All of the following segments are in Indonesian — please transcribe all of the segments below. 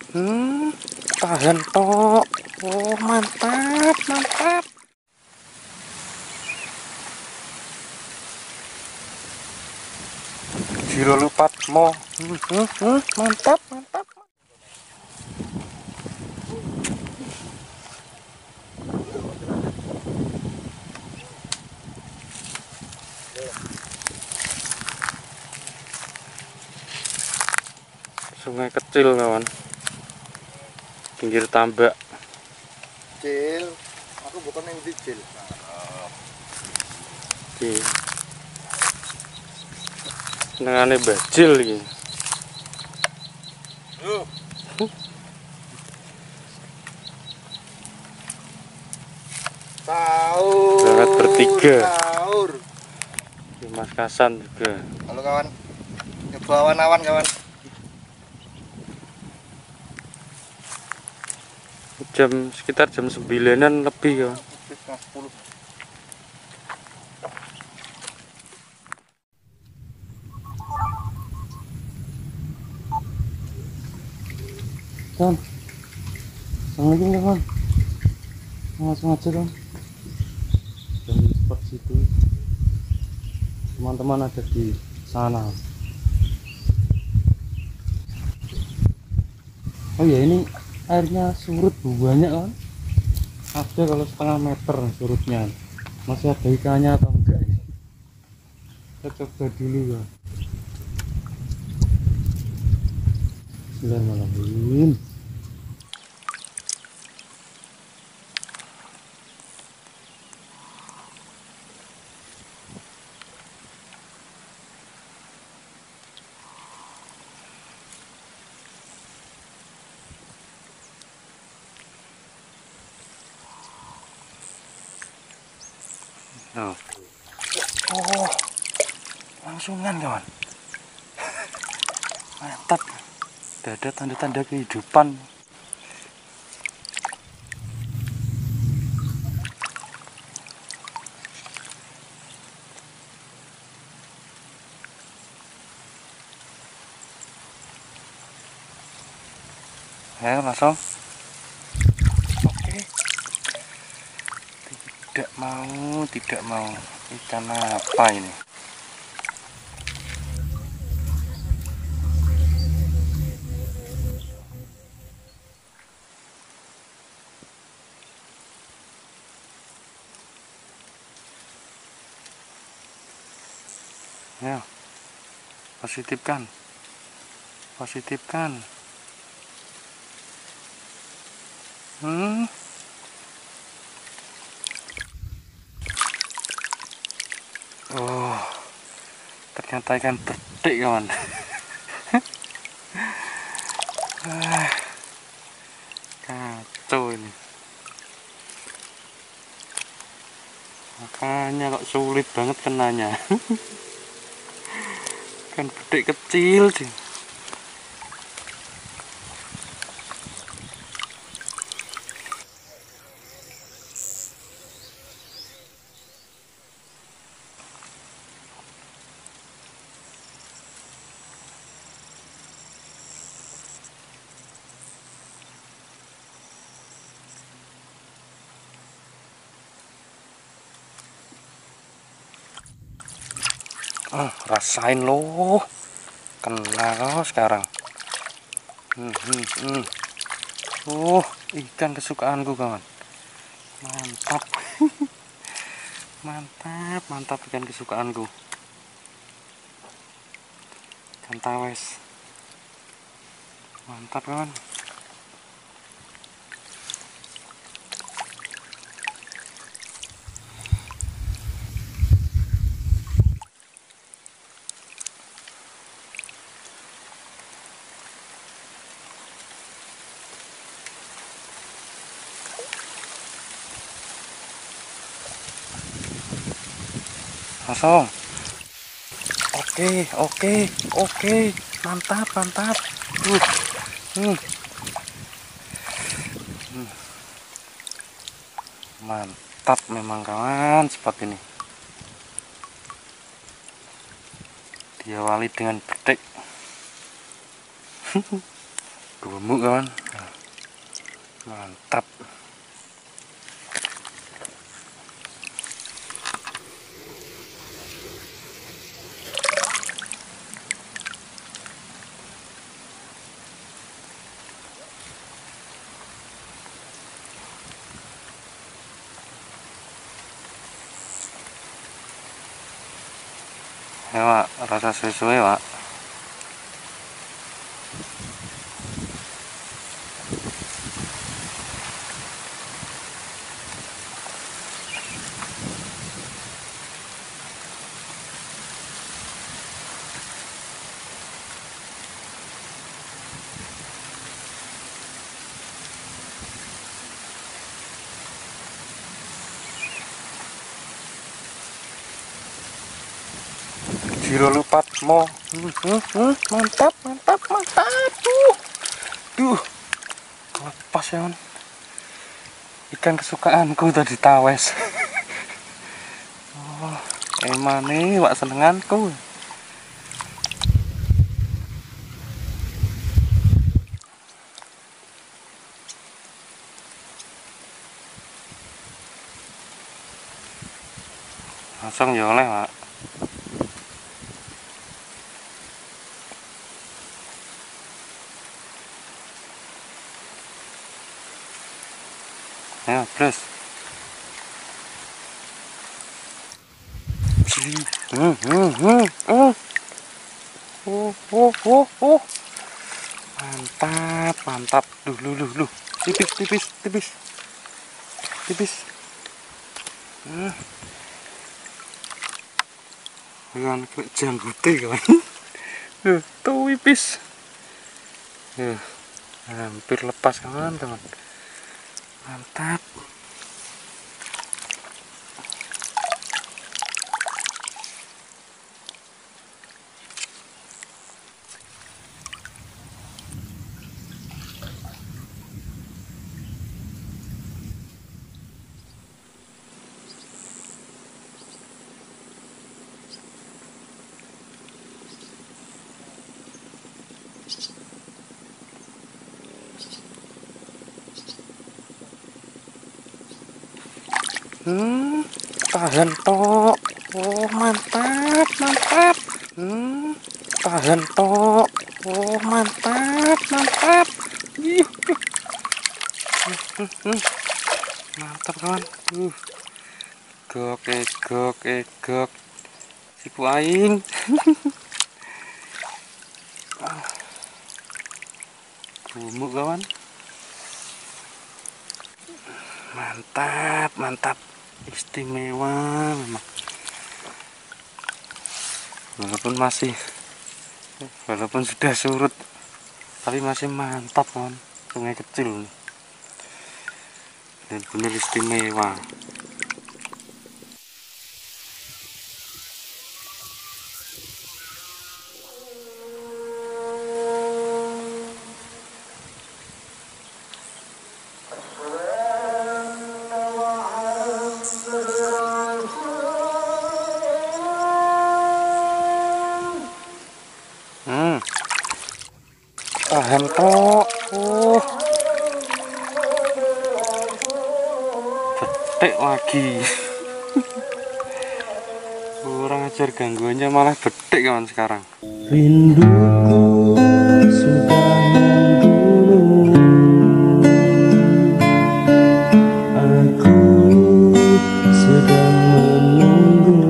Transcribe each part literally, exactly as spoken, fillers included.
Hmm, tahan tok. Oh, mantap, mantap. Jiro lupat mo. Hmm, hmm, hmm, mantap, mantap. Sungai kecil kawan, pinggir tambak. Kecil, aku bukan yang kecil. Oke. Senengane bajil iki. Yuk. Sahur. Berangkat bertiga. Sahur. Mas Kasan juga. Halo kawan. Nyoba awan-awan kawan. Jam sekitar jam sembilanan lebih ya. Setengah sepuluh. Kan, assalamualaikum kawan. Langsung aja kan. Dan seperti situ. Teman-teman ada di sana. Oh ya, ini airnya surut banyak kan? Ada kalau setengah meter surutnya. Masih ada ikannya atau enggak? Kita coba dulu ya. Bismillahirrahmanirrahim. Oh, oh, langsungan kawan. Mantap. Tidak ada tanda-tanda kehidupan. Ayo langsung. Oke. Tidak mau, tidak mau. Ikan apa ini? Ya, positifkan, positifkan. Hmm. Oh, ternyata ikan betik kawan. Ah, kacau ini. Makanya kok sulit banget kenanya. Ikan betik kecil sih. Oh, rasain loh, kena loh sekarang. Hmm, hmm, hmm. Oh, ikan kesukaanku kawan. Mantap. Mantap, mantap ikan kesukaanku. Ikan tawes. Mantap kawan. Langsung. Oke, oke, oke. Mantap, mantap. Uh, hmm. Hmm. Mantap memang kawan spot ini. Diawali dengan betik. gemuk kawan, mantap. Ya Wak, rasa sesuai Wak. Jiro lupat mo. Hmm, hmm, hmm. Mantap, mantap, mantap. Tuh. Duh. Lepas ya, man. Ikan kesukaanku tadi tawes. Oh, emang nih wak senenganku. Langsung ya oleh, Pak. Ya, terus. Hmm, hmm, hmm, hmm. Oh, oh, oh, oh. Mantap, mantap. Duh, duh, duh, duh. Tipis, tipis, tipis. Tipis. Hmm. Dengan jangguti kawan. Tuh, tuh tipis. Tuh, hampir lepas kawan, teman. Mantap. Hmm, tahan tok. Oh, mantap, mantap. Hmm, tahan tok. Oh, mantap, mantap. Yuh. Hmm, hmm. Mantap kawan. Uh. Gok, egok, egok. Sipu aing. Bumuk kawan. Mantap, mantap. Istimewa memang. Walaupun masih walaupun sudah surut, tapi masih mantap kawan. Sungai kecil dan benar istimewa. Hmm, tahan tok. Oh, betek lagi. Kurang ajar, gangguannya malah betek kawan sekarang. Rinduku sudah menggunung. Aku sedang menunggu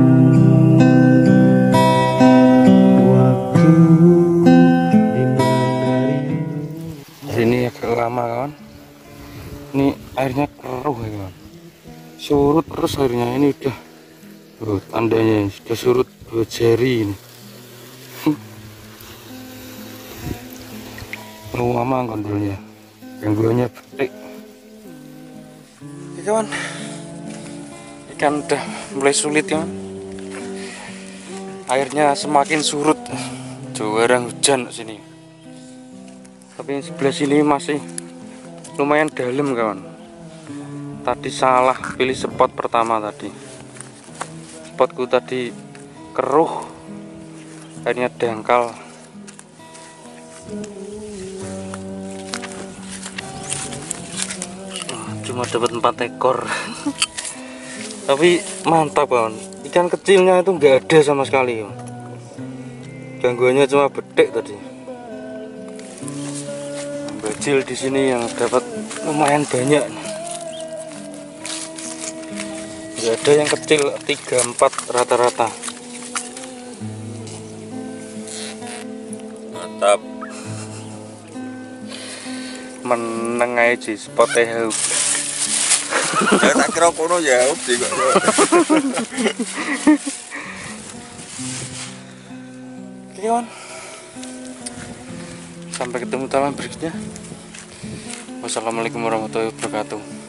waktu dimana rindu. Sini agak lama kawan. Ini airnya keruh ya kawan. Surut terus airnya, ini udah oh, tandanya sudah surut dua jari ini. Lama kontrolnya, gangguannya betik. Oke kawan, ikan udah mulai sulit kawan. Airnya semakin surut, jarang hujan sini. Tapi sebelah sini masih lumayan dalam kawan. Tadi salah pilih spot pertama tadi. Spotku tadi keruh, airnya dangkal. cuma dapat empat ekor. Tapi mantap kawan, ikan kecilnya itu nggak ada sama sekali kawan. Gangguannya cuma betik tadi. Bajil di sini yang dapat lumayan banyak. Nggak ada yang kecil, tiga empat rata-rata. Mantap. Meneng aja spot ya. Ya tak kira kono ya udah kok. Oke kawan, sampai ketemu dalam berikutnya. Wassalamualaikum warahmatullahi wabarakatuh.